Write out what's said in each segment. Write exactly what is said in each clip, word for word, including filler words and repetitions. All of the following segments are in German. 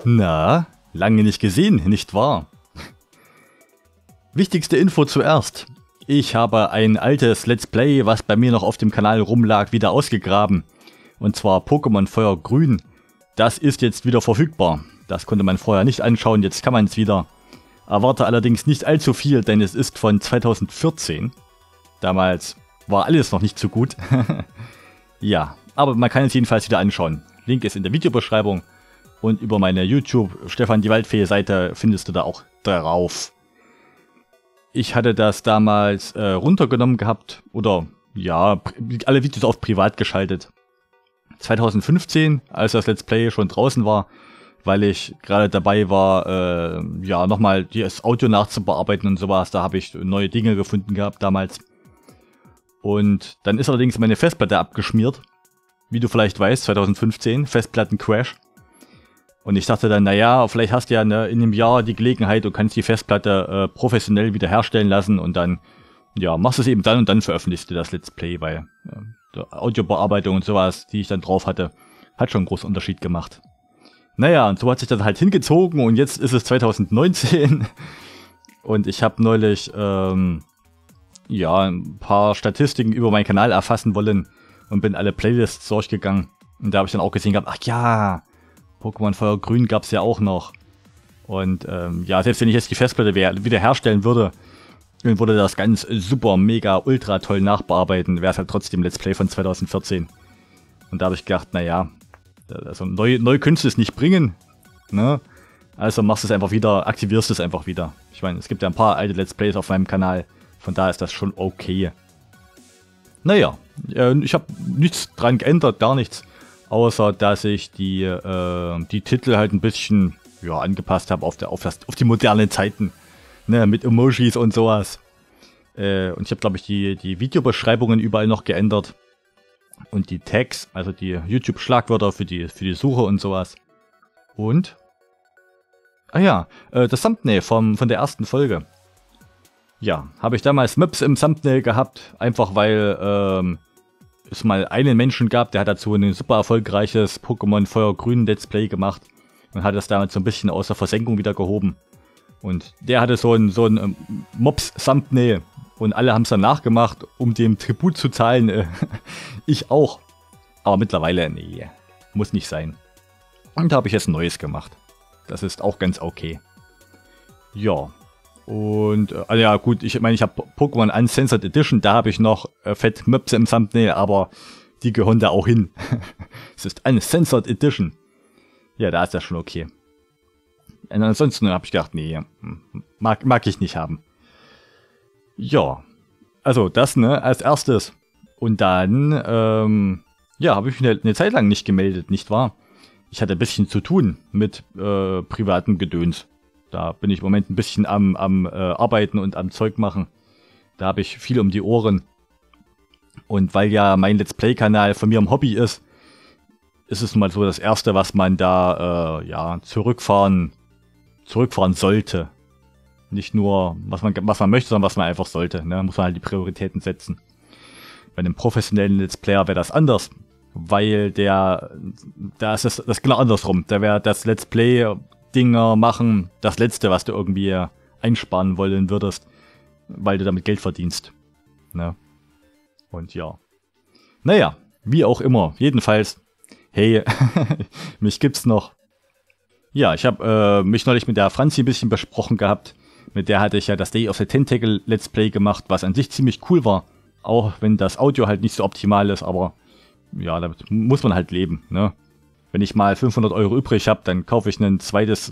Na, lange nicht gesehen, nicht wahr? Wichtigste Info zuerst. Ich habe ein altes Let's Play, was bei mir noch auf dem Kanal rumlag, wieder ausgegraben. Und zwar Pokémon Feuer Grün. Das ist jetzt wieder verfügbar. Das konnte man vorher nicht anschauen, jetzt kann man es wieder. Erwarte allerdings nicht allzu viel, denn es ist von zweitausendvierzehn. Damals war alles noch nicht so gut. Ja, aber man kann es jedenfalls wieder anschauen. Link ist in der Videobeschreibung. Und über meine YouTube Stefan die Waldfee Seite findest du da auch drauf. Ich hatte das damals äh, runtergenommen gehabt. Oder ja, alle Videos auf privat geschaltet. zweitausendfünfzehn, als das Let's Play schon draußen war. Weil ich gerade dabei war, äh, ja, nochmal das Audio nachzubearbeiten und sowas. Da habe ich neue Dinge gefunden gehabt damals. Und dann ist allerdings meine Festplatte abgeschmiert. Wie du vielleicht weißt, zweitausendfünfzehn, Festplatten-Crash. Und ich dachte dann, naja, vielleicht hast du ja ne, in einem Jahr die Gelegenheit und kannst die Festplatte äh, professionell wieder herstellen lassen. Und dann, ja, machst du es eben dann und dann veröffentlichst du das Let's Play. Weil ja, die Audiobearbeitung und sowas, die ich dann drauf hatte, hat schon einen großen Unterschied gemacht. Naja, und so hat sich das halt hingezogen und jetzt ist es zweitausendneunzehn. Und ich habe neulich, ähm, ja, ein paar Statistiken über meinen Kanal erfassen wollen und bin alle Playlists durchgegangen. Und da habe ich dann auch gesehen gehabt, ach ja, Pokémon Feuer Grün gab es ja auch noch. Und ähm, ja, selbst wenn ich jetzt die Festplatte wieder herstellen würde, dann würde das ganz super, mega, ultra toll nachbearbeiten, wäre es halt trotzdem Let's Play von zweitausendvierzehn. Und da habe ich gedacht, naja, also neu, neu könntest du es nicht bringen, ne? Also machst du es einfach wieder, aktivierst es einfach wieder. Ich meine, es gibt ja ein paar alte Let's Plays auf meinem Kanal, von daher ist das schon okay. Naja, äh, ich habe nichts dran geändert, gar nichts. Außer, dass ich die, äh, die Titel halt ein bisschen ja, angepasst habe auf, auf, auf die modernen Zeiten. Ne, mit Emojis und sowas. Äh, und ich habe, glaube ich, die, die Videobeschreibungen überall noch geändert. Und die Tags, also die YouTube-Schlagwörter für die, für die Suche und sowas. Und? Ah ja, äh, das Thumbnail vom, von der ersten Folge. Ja, habe ich damals Maps im Thumbnail gehabt, einfach weil ähm, es mal einen Menschen gab, der hat dazu ein super erfolgreiches Pokémon Feuer Grün Let's Play gemacht und hat das damals so ein bisschen aus der Versenkung wieder gehoben. Und der hatte so ein, so ein ähm, Mops-Thumbnail und alle haben es dann nachgemacht, um dem Tribut zu zahlen. Äh, ich auch. Aber mittlerweile, nee, muss nicht sein. Und da habe ich jetzt ein neues gemacht. Das ist auch ganz okay. Ja. Und, äh, also ja gut, ich meine, ich habe Pokémon Uncensored Edition, da habe ich noch äh, fett Möpse im Thumbnail, aber die gehören da auch hin. Es ist Uncensored Edition. Ja, da ist das schon okay. Und ansonsten habe ich gedacht, nee, mag, mag ich nicht haben. Ja, also das, ne, als erstes. Und dann, ähm, ja, habe ich mich eine, eine Zeit lang nicht gemeldet, nicht wahr? Ich hatte ein bisschen zu tun mit äh, privatem Gedöns. Da bin ich im Moment ein bisschen am, am äh, Arbeiten und am Zeug machen. Da habe ich viel um die Ohren. Und weil ja mein Let's Play-Kanal von mir ein Hobby ist, ist es mal so das Erste, was man da äh, ja, zurückfahren, zurückfahren sollte. Nicht nur, was man, was man möchte, sondern was man einfach sollte. Ne? Muss man halt die Prioritäten setzen. Bei einem professionellen Let's Player wäre das anders. Weil der, da ist das, das genau andersrum. Da wäre das Let's Play-Dinger machen das Letzte, was du irgendwie einsparen wollen würdest. Weil du damit Geld verdienst. Ne? Und ja. Naja, wie auch immer. Jedenfalls, hey, mich gibt's noch. Ja, ich habe äh, mich neulich mit der Franzi ein bisschen besprochen gehabt. Mit der hatte ich ja das Day of the Tentacle Let's Play gemacht, was an sich ziemlich cool war. Auch wenn das Audio halt nicht so optimal ist, aber ja, damit muss man halt leben, ne? Wenn ich mal fünfhundert Euro übrig habe, dann kaufe ich ein zweites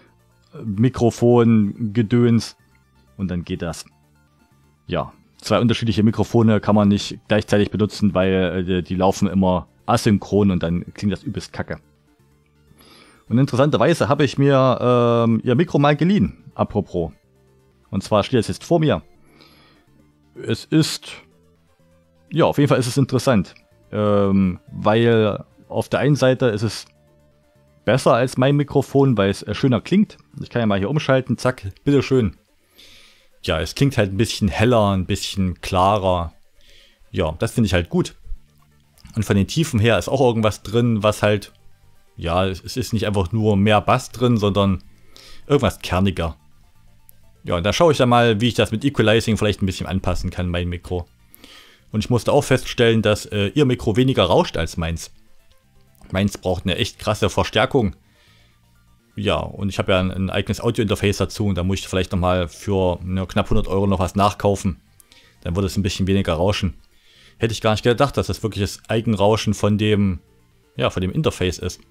Mikrofon-Gedöns und dann geht das. Ja, zwei unterschiedliche Mikrofone kann man nicht gleichzeitig benutzen, weil äh, die laufen immer asynchron und dann klingt das übelst kacke. Und interessanterweise habe ich mir ähm, ihr Mikro mal geliehen, apropos. Und zwar steht es jetzt vor mir. Es ist, ja, auf jeden Fall ist es interessant. Ähm, weil auf der einen Seite ist es besser als mein Mikrofon, weil es äh, schöner klingt. Ich kann ja mal hier umschalten, zack, bitteschön. Ja, es klingt halt ein bisschen heller, ein bisschen klarer. Ja, das finde ich halt gut. Und von den Tiefen her ist auch irgendwas drin, was halt ja, es ist nicht einfach nur mehr Bass drin, sondern irgendwas kerniger. Ja, und da schaue ich dann mal, wie ich das mit Equalizing vielleicht ein bisschen anpassen kann, mein Mikro. Und ich musste auch feststellen, dass äh, ihr Mikro weniger rauscht als meins. Meins braucht eine echt krasse Verstärkung. Ja, und ich habe ja ein, ein eigenes Audio-Interface dazu und da muss ich vielleicht nochmal für ne, knapp hundert Euro noch was nachkaufen. Dann würde es ein bisschen weniger rauschen. Hätte ich gar nicht gedacht, dass das wirklich das Eigenrauschen von dem, ja, von dem Interface ist.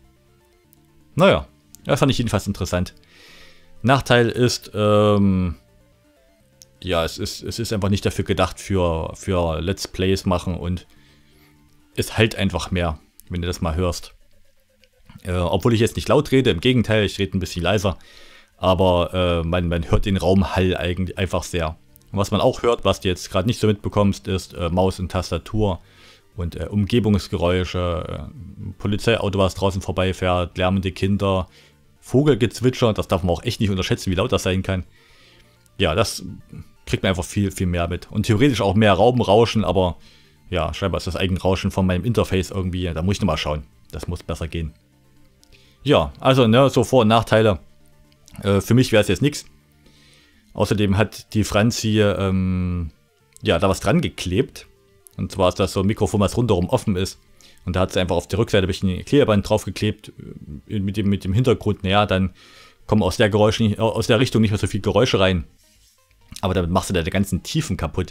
Naja, das fand ich jedenfalls interessant. Nachteil ist, ähm, ja, es ist, es ist einfach nicht dafür gedacht für, für Let's Plays machen und es halt einfach mehr, wenn du das mal hörst. Äh, obwohl ich jetzt nicht laut rede, im Gegenteil, ich rede ein bisschen leiser, aber äh, man, man hört den Raumhall eigentlich einfach sehr. Und was man auch hört, was du jetzt gerade nicht so mitbekommst, ist äh, Maus und Tastatur und äh, Umgebungsgeräusche, äh, Polizeiauto, was draußen vorbeifährt, lärmende Kinder, Vogelgezwitscher, das darf man auch echt nicht unterschätzen, wie laut das sein kann. Ja, das kriegt man einfach viel, viel mehr mit. Und theoretisch auch mehr Raumrauschen, aber ja, scheinbar ist das Eigenrauschen von meinem Interface irgendwie, da muss ich nochmal schauen. Das muss besser gehen. Ja, also ne, so Vor- und Nachteile. Äh, für mich wäre es jetzt nichts. Außerdem hat die Franzi ähm, ja, da was dran geklebt. Und zwar ist das so ein Mikrofon, was rundherum offen ist. Und da hat sie einfach auf der Rückseite ein bisschen Klebeband draufgeklebt, mit dem, mit dem Hintergrund, naja, dann kommen aus der, Geräusche nicht, aus der Richtung nicht mehr so viel Geräusche rein. Aber damit machst du da die ganzen Tiefen kaputt.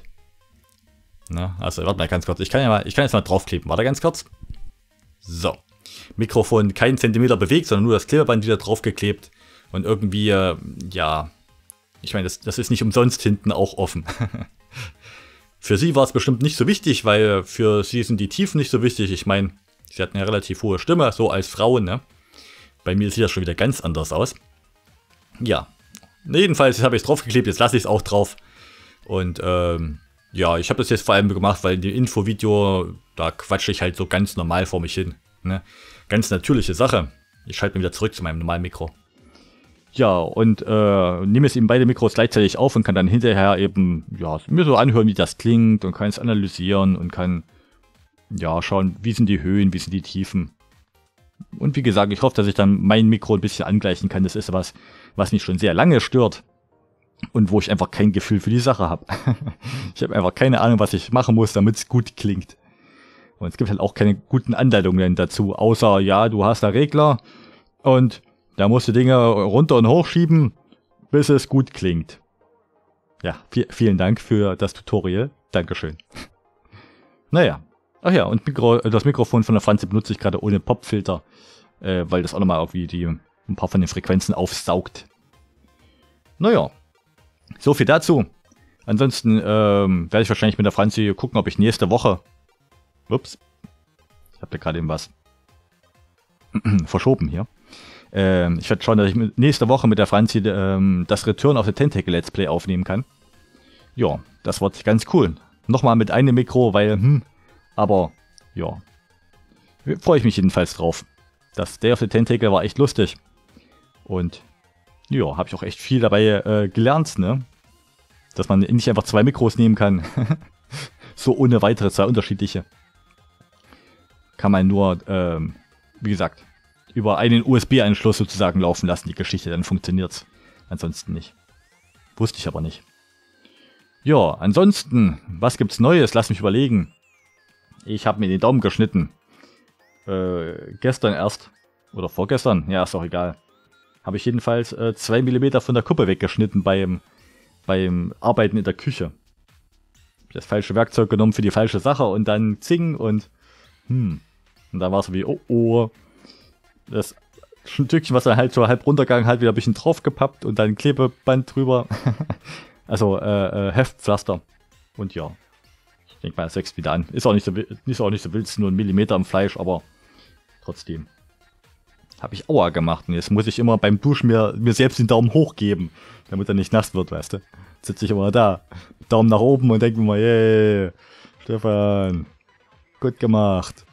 Na, also warte mal ganz kurz, ich kann, ja mal, ich kann jetzt mal draufkleben, warte ganz kurz. So, Mikrofon keinen Zentimeter bewegt, sondern nur das Klebeband wieder draufgeklebt. Und irgendwie, äh, ja, ich meine, das, das ist nicht umsonst hinten auch offen. Für sie war es bestimmt nicht so wichtig, weil für sie sind die Tiefen nicht so wichtig. Ich meine, sie hat eine relativ hohe Stimme, so als Frau, ne? Bei mir sieht das schon wieder ganz anders aus. Ja, jedenfalls habe ich es draufgeklebt, jetzt lasse ich es auch drauf. Und ähm, ja, ich habe das jetzt vor allem gemacht, weil in dem Infovideo, da quatsche ich halt so ganz normal vor mich hin. Ne? Ganz natürliche Sache. Ich schalte mir wieder zurück zu meinem normalen Mikro. Ja, und äh, nehme jetzt eben beide Mikros gleichzeitig auf und kann dann hinterher eben, ja, mir so anhören, wie das klingt und kann es analysieren und kann, ja, schauen, wie sind die Höhen, wie sind die Tiefen. Und wie gesagt, ich hoffe, dass ich dann mein Mikro ein bisschen angleichen kann. Das ist was, was mich schon sehr lange stört und wo ich einfach kein Gefühl für die Sache habe. Ich habe einfach keine Ahnung, was ich machen muss, damit es gut klingt. Und es gibt halt auch keine guten Anleitungen dazu, außer, ja, du hast da Regler und da musst du Dinge runter und hoch schieben, bis es gut klingt. Ja, vielen Dank für das Tutorial. Dankeschön. Naja. Ach ja, und Mikro, das Mikrofon von der Franzi benutze ich gerade ohne Popfilter, äh, weil das auch nochmal irgendwie die, ein paar von den Frequenzen aufsaugt. Naja, so viel dazu. Ansonsten ähm, werde ich wahrscheinlich mit der Franzi gucken, ob ich nächste Woche... Ups. Ich habe da gerade eben was verschoben hier. Ähm, ich werde schauen, dass ich nächste Woche mit der Franzi ähm, das Return of the Tentacle Let's Play aufnehmen kann. Ja, das wird ganz cool. Nochmal mit einem Mikro, weil, hm, aber, ja. Freue ich mich jedenfalls drauf. Das Day of the Tentacle war echt lustig. Und, ja, habe ich auch echt viel dabei äh, gelernt, ne? Dass man nicht einfach zwei Mikros nehmen kann. So ohne weitere zwei unterschiedliche. Kann man nur, ähm, wie gesagt, über einen U S B-Anschluss sozusagen laufen lassen, die Geschichte, dann funktioniert's. Ansonsten nicht. Wusste ich aber nicht. Ja, ansonsten, was gibt's Neues? Lass mich überlegen. Ich habe mir den Daumen geschnitten. Äh, gestern erst. Oder vorgestern, ja, ist auch egal. Habe ich jedenfalls äh, zwei Millimeter von der Kuppe weggeschnitten beim, beim Arbeiten in der Küche. Hab das falsche Werkzeug genommen für die falsche Sache und dann zing und hm. Und dann war es so wie, oh oh. Das Stückchen, was dann halt so halb runtergegangen hat, wieder ein bisschen draufgepappt und dann Klebeband drüber. Also äh, äh, Heftpflaster. Und ja, ich denke mal, das wächst wieder an. Ist auch nicht so, ist auch nicht so wild, ist nur ein Millimeter im Fleisch, aber trotzdem. Habe ich Aua gemacht und jetzt muss ich immer beim Duschen mir, mir selbst den Daumen hochgeben, damit er nicht nass wird, weißt du. Sitze ich immer da, Daumen nach oben und denke mir mal, yay, Stefan, gut gemacht.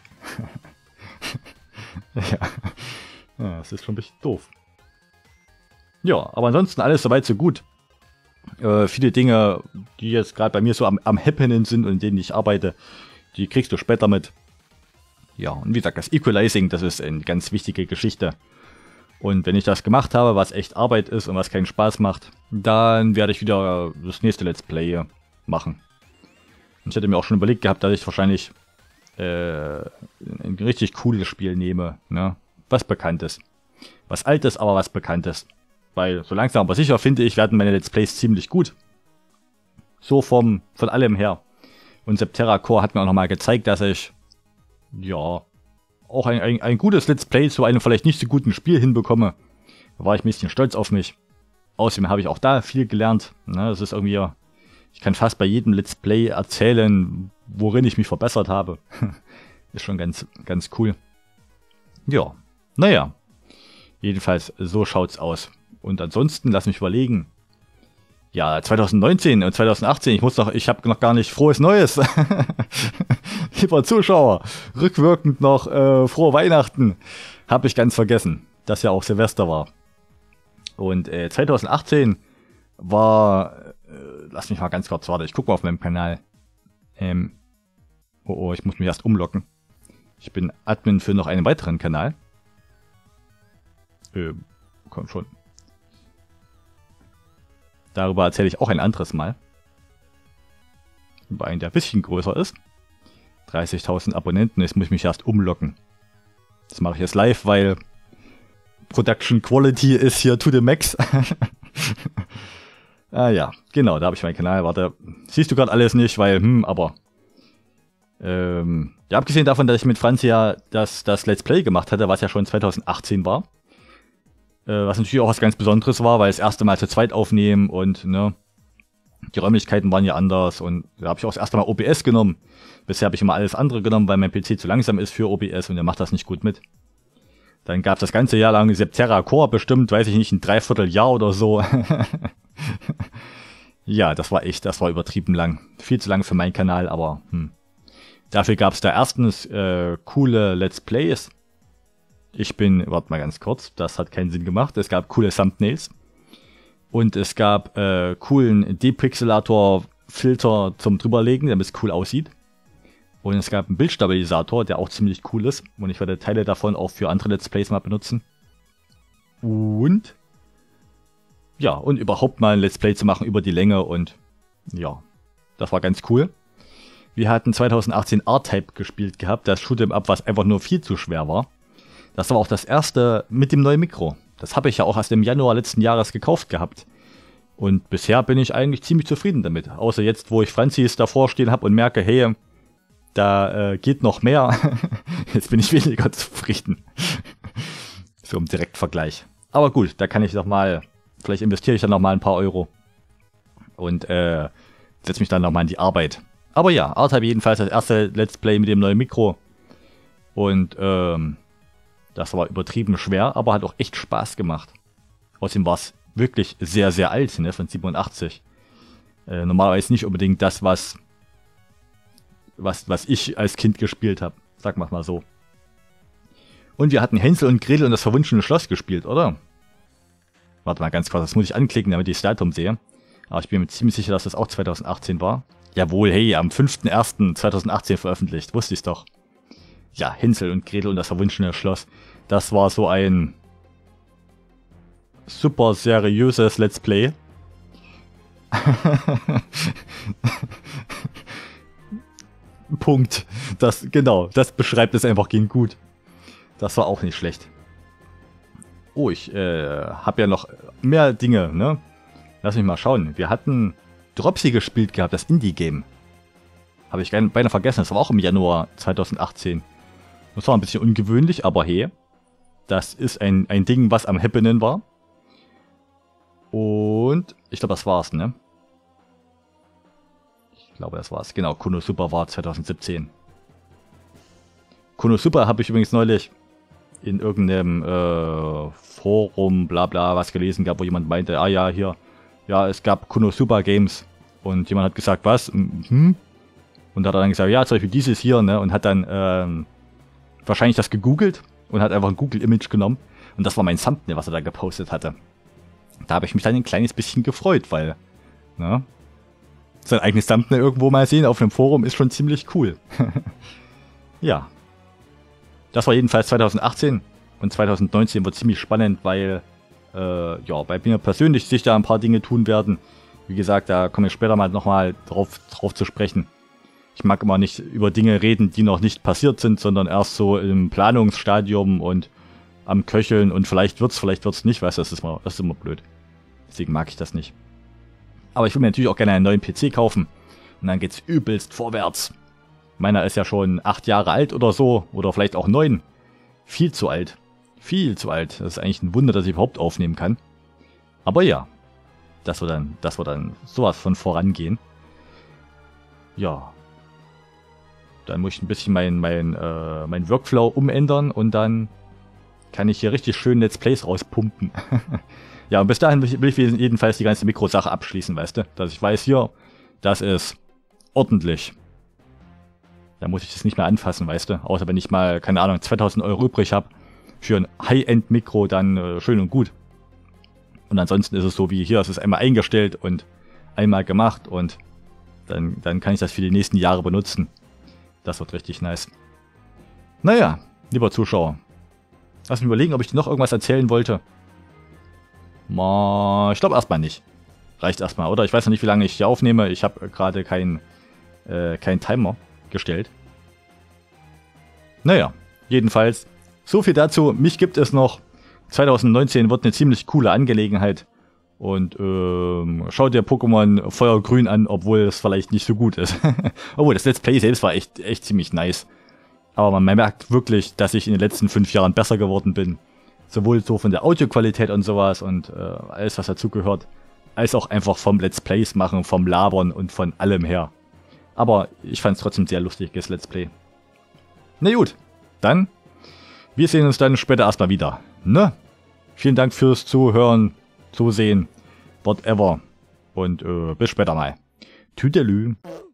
Ja. Ja, das ist schon ein bisschen doof. Ja, aber ansonsten alles soweit so gut. Äh, viele Dinge, die jetzt gerade bei mir so am, am Happening sind und in denen ich arbeite, die kriegst du später mit. Ja, und wie gesagt, das Equalizing, das ist eine ganz wichtige Geschichte. Und wenn ich das gemacht habe, was echt Arbeit ist und was keinen Spaß macht, dann werde ich wieder das nächste Let's Play machen. Und ich hätte mir auch schon überlegt gehabt, dass ich wahrscheinlich äh, ein richtig cooles Spiel nehme, ne? Was Bekanntes. Was Altes, aber was Bekanntes. Weil so langsam aber sicher, finde ich, werden meine Let's Plays ziemlich gut. So vom, von allem her. Und Septerra Core hat mir auch nochmal gezeigt, dass ich, ja, auch ein, ein, ein gutes Let's Play zu einem vielleicht nicht so guten Spiel hinbekomme. Da war ich ein bisschen stolz auf mich. Außerdem habe ich auch da viel gelernt. Ne? Das ist irgendwie, ich kann fast bei jedem Let's Play erzählen, worin ich mich verbessert habe. Ist schon ganz, ganz cool. Ja, naja. Jedenfalls, so schaut's aus. Und ansonsten, lass mich überlegen. Ja, zwanzig neunzehn und zwanzig achtzehn, ich muss noch, ich habe noch gar nicht frohes Neues. Lieber Zuschauer, rückwirkend noch äh, frohe Weihnachten. Habe ich ganz vergessen, dass ja auch Silvester war. Und äh, zwanzig achtzehn war, äh, lass mich mal ganz kurz, warte, ich gucke mal auf meinem Kanal. Ähm, oh, oh, ich muss mich erst umloggen. Ich bin Admin für noch einen weiteren Kanal. Ähm, komm schon. Darüber erzähle ich auch ein anderes Mal. Über einen, der ein bisschen größer ist. dreißigtausend Abonnenten, jetzt muss ich mich erst umloggen. Das mache ich jetzt live, weil Production Quality ist hier to the max. Ah ja, genau, da habe ich meinen Kanal. Warte, siehst du gerade alles nicht, weil, hm, aber... Ähm, ja, abgesehen davon, dass ich mit Franz ja das, das Let's Play gemacht hatte, was ja schon zwanzig achtzehn war. Äh, was natürlich auch was ganz Besonderes war, weil das erste Mal zu zweit aufnehmen und, ne, die Räumlichkeiten waren ja anders und da habe ich auch das erste Mal O B S genommen. Bisher habe ich immer alles andere genommen, weil mein P C zu langsam ist für O B S und der macht das nicht gut mit. Dann gab es das ganze Jahr lang Septerra Core bestimmt, weiß ich nicht, ein Dreivierteljahr oder so. Ja, das war echt, das war übertrieben lang. Viel zu lang für meinen Kanal, aber hm. Dafür gab es da erstens äh, coole Let's Plays. Ich bin, warte mal ganz kurz, das hat keinen Sinn gemacht. Es gab coole Thumbnails. Und es gab äh, coolen Depixelator-Filter zum drüberlegen, damit es cool aussieht. Und es gab einen Bildstabilisator, der auch ziemlich cool ist. Und ich werde Teile davon auch für andere Let's Plays mal benutzen. Und ja, und überhaupt mal ein Let's Play zu machen über die Länge und ja, das war ganz cool. Wir hatten zwanzig achtzehn R-Type gespielt gehabt, das Shoot'em Up, was einfach nur viel zu schwer war. Das war auch das erste mit dem neuen Mikro. Das habe ich ja auch erst im Januar letzten Jahres gekauft gehabt. Und bisher bin ich eigentlich ziemlich zufrieden damit. Außer jetzt, wo ich Franzis davor stehen habe und merke, hey, da äh, geht noch mehr. Jetzt bin ich weniger zufrieden. So im Direktvergleich. Aber gut, da kann ich noch mal, vielleicht investiere ich dann noch mal ein paar Euro. Und äh, setze mich dann noch mal in die Arbeit. Aber ja, R-Type jedenfalls das erste Let's Play mit dem neuen Mikro. Und ähm, das war übertrieben schwer, aber hat auch echt Spaß gemacht. Außerdem war es wirklich sehr, sehr alt, ne, von siebenundachtzig. Äh, normalerweise nicht unbedingt das, was, was, was ich als Kind gespielt habe. Sag mal mal so. Und wir hatten Hänsel und Gretel und das verwunschene Schloss gespielt, oder? Warte mal ganz kurz, das muss ich anklicken, damit ich das Datum sehe. Aber ich bin mir ziemlich sicher, dass das auch zwanzig achtzehn war. Jawohl, hey, am fünften ersten zweitausendachtzehn veröffentlicht, wusste ich doch. Ja, Hänsel und Gretel und das verwunschene Schloss. Das war so ein super seriöses Let's Play. Punkt. Das, genau, das beschreibt es einfach gegen gut. Das war auch nicht schlecht. Oh, ich äh, habe ja noch mehr Dinge, ne? Lass mich mal schauen. Wir hatten Dropsy gespielt gehabt, das Indie-Game. Habe ich beinahe vergessen, das war auch im Januar zweitausendachtzehn. Das war ein bisschen ungewöhnlich, aber hey, das ist ein, ein Ding, was am Happening war. Und ich glaube, das war's, ne? Ich glaube, das war's. Genau, Konosuba war zwanzig siebzehn. Konosuba habe ich übrigens neulich in irgendeinem äh, Forum, bla bla, was gelesen gehabt, wo jemand meinte, ah ja, hier, ja, es gab Konosuba Games. Und jemand hat gesagt, was? Mhm. Und hat dann gesagt, ja, zum Beispiel dieses hier, ne? Und hat dann ähm, wahrscheinlich das gegoogelt und hat einfach ein Google-Image genommen. Und das war mein Thumbnail, was er da gepostet hatte. Da habe ich mich dann ein kleines bisschen gefreut, weil, ne? Sein eigenes Thumbnail irgendwo mal sehen auf einem Forum ist schon ziemlich cool. Ja. Das war jedenfalls zweitausendachtzehn und zweitausendneunzehn wird ziemlich spannend, weil äh, ja, bei mir persönlich sich da ein paar Dinge tun werden. Wie gesagt, da komme ich später mal nochmal drauf, drauf zu sprechen. Ich mag immer nicht über Dinge reden, die noch nicht passiert sind, sondern erst so im Planungsstadium und am Köcheln und vielleicht wird's, vielleicht wird's nicht, weißt du, das ist immer, das ist immer blöd. Deswegen mag ich das nicht. Aber ich will mir natürlich auch gerne einen neuen P C kaufen. Und dann geht's übelst vorwärts. Meiner ist ja schon acht Jahre alt oder so, oder vielleicht auch neun. Viel zu alt. Viel zu alt. Das ist eigentlich ein Wunder, dass ich überhaupt aufnehmen kann. Aber ja, das wird dann, das wird dann sowas von vorangehen. Ja. Dann muss ich ein bisschen mein, mein, äh, mein Workflow umändern und dann kann ich hier richtig schön Let's Plays rauspumpen. Ja, und bis dahin will ich jedenfalls die ganze Mikrosache abschließen, weißt du? Dass ich weiß, hier, das ist ordentlich. Da muss ich das nicht mehr anfassen, weißt du? Außer wenn ich mal, keine Ahnung, zweitausend Euro übrig habe für ein High-End-Mikro, dann äh, schön und gut. Und ansonsten ist es so wie hier, es ist einmal eingestellt und einmal gemacht und dann, dann kann ich das für die nächsten Jahre benutzen. Das wird richtig nice. Naja, lieber Zuschauer. Lass mich überlegen, ob ich dir noch irgendwas erzählen wollte. Ma, ich glaube erstmal nicht. Reicht erstmal, oder? Ich weiß noch nicht, wie lange ich hier aufnehme. Ich habe gerade keinen äh, kein Timer gestellt. Naja, jedenfalls, so viel dazu. Mich gibt es noch. zweitausendneunzehn wird eine ziemlich coole Angelegenheit. Und ähm, schau dir Pokémon Feuergrün an, obwohl es vielleicht nicht so gut ist. Obwohl, das Let's Play selbst war echt, echt ziemlich nice. Aber man merkt wirklich, dass ich in den letzten fünf Jahren besser geworden bin. Sowohl so von der Audioqualität und sowas und äh, alles, was dazugehört, als auch einfach vom Let's Plays machen, vom Labern und von allem her. Aber ich fand es trotzdem sehr lustiges Let's Play. Na gut, dann, wir sehen uns dann später erstmal wieder. Ne? Vielen Dank fürs Zuhören, Zusehen, whatever. Und äh, bis später mal. Tüdelü.